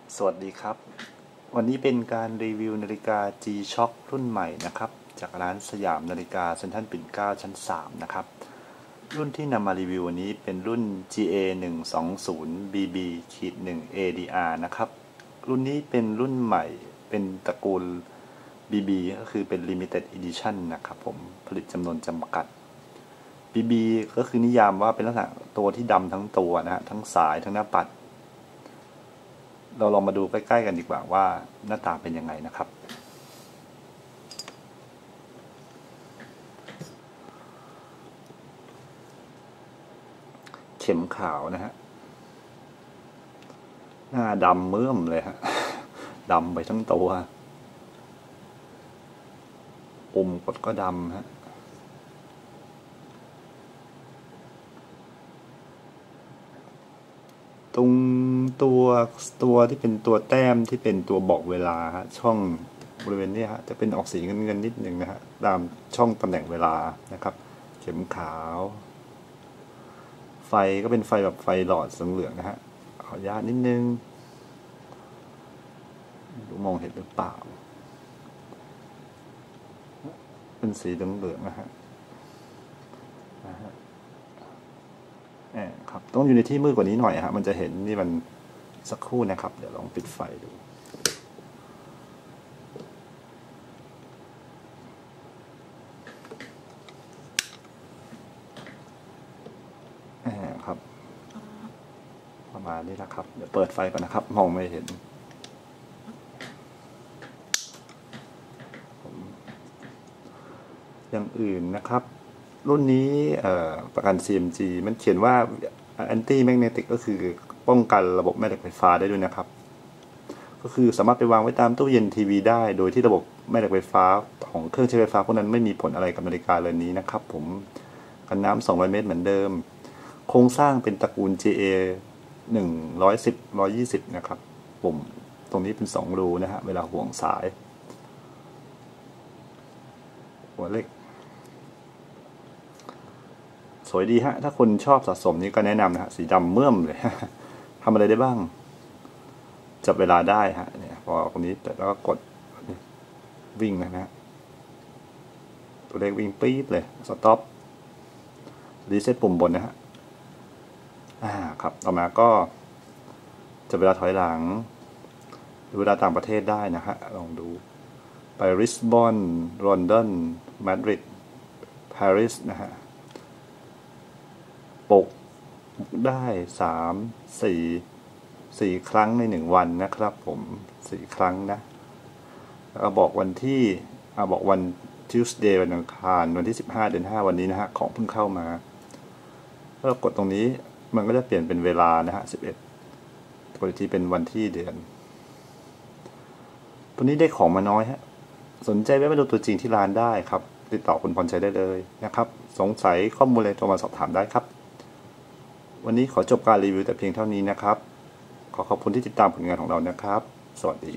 สวัสดีครับวันนี้เป็นการรีวิวนาฬิกา G-Shock รุ่นใหม่นะครับจากร้านสยามนาฬิกาเซ็นทรัลปิ่นเกล้าชั้น3นะครับรุ่นที่นำมารีวิววันนี้เป็นรุ่น GA120BB-1 ADR นะครับรุ่นนี้เป็นรุ่นใหม่เป็นตระกูล BB ก็คือเป็น Limited Edition นะครับผมผลิตจำนวนจำกัด BB ก็คือนิยามว่าเป็นลักษณะตัวที่ดำทั้งตัวนะฮะทั้งสายทั้งหน้าปัดเราลองมาดูใกล้ๆกันดีกว่าว่าหน้าตาเป็นยังไงนะครับเข็มขาวนะฮะหน้าดำเมื่อมเลยฮะดำไปทั้งตัวปุ่มกดก็ดำฮะตรงตัวที่เป็นตัวแต้มที่เป็นตัวบอกเวลาฮะช่องบริเวณนี้ฮะจะเป็นออกสีเงินนิดนึงนะฮะตามช่องตำแหน่งเวลานะครับเข็มขาวไฟก็เป็นไฟแบบไฟหลอดสีเหลืองนะฮะขออนุญาตนิดนึงดูมองเห็นหรือเปล่าเป็นสีเหลืองๆนะฮะครับต้องอยู่ในที่มืดกว่านี้หน่อยฮะมันจะเห็นนี่มันสักครู่นะครับเดี๋ยวลองปิดไฟดูครับประมาณนี้นะครับเดี๋ยวเปิดไฟก่อนนะครับมองไม่เห็นอย่างอื่นนะครับรุ่นนี้ประกัน CMG มันเขียนว่า Anti Magnetic ก็คือป้องกันระบบแม่เหล็กไฟฟ้าได้ด้วยนะครับก็คือสามารถไปวางไว้ตามตู้เย็นทีวีได้โดยที่ระบบแม่เหล็กไฟฟ้าของเครื่องใช้ไฟฟ้าพวกนั้นไม่มีผลอะไรกับนาฬิกาเรือนนี้นะครับผมกันน้ำ200 เมตรเหมือนเดิมโครงสร้างเป็นตระกูล GA 110-120นะครับปุ่มตรงนี้เป็น2 รูนะฮะเวลาห่วงสายหัวเล็กสวยดีฮะถ้าคนชอบสะสมนี้ก็แนะนำนะฮะสีดำเมื่อมเลยทำอะไรได้บ้างจับเวลาได้ฮะเนี่ยพอตรงนี้แต่แล้วก็กดวิ่งนะฮะตัวเลขวิ่งปี๊ดเลยสต็อปรีเซ็ตปุ่มบนนะฮะครับต่อมาก็จับเวลาถอยหลังดูเวลาต่างประเทศได้นะฮะลองดูไปริสบอนลอนดอนมาดริดปารีสนะฮะปกได้4 ครั้งใน1 วันนะครับผม4 ครั้งนะแล้วบอกวันที่บอกวัน Tuesday วันอังคารวันที่15 เดือน 5วันนี้นะฮะของเพิ่งเข้ามาถ้าเรากดตรงนี้มันก็จะเปลี่ยนเป็นเวลานะฮะ11กดอีกทีเป็นวันที่เดือนตัวนี้ได้ของมาน้อยฮะสนใจแวะมาดูตัวจริงที่ร้านได้ครับติดต่อคุณพรชัยได้เลยนะครับสงสัยข้อมูลอะไรโทรมาสอบถามได้ครับวันนี้ขอจบการรีวิวแต่เพียงเท่านี้นะครับขอขอบคุณที่ติดตามผลงานของเรานะครับสวัสดี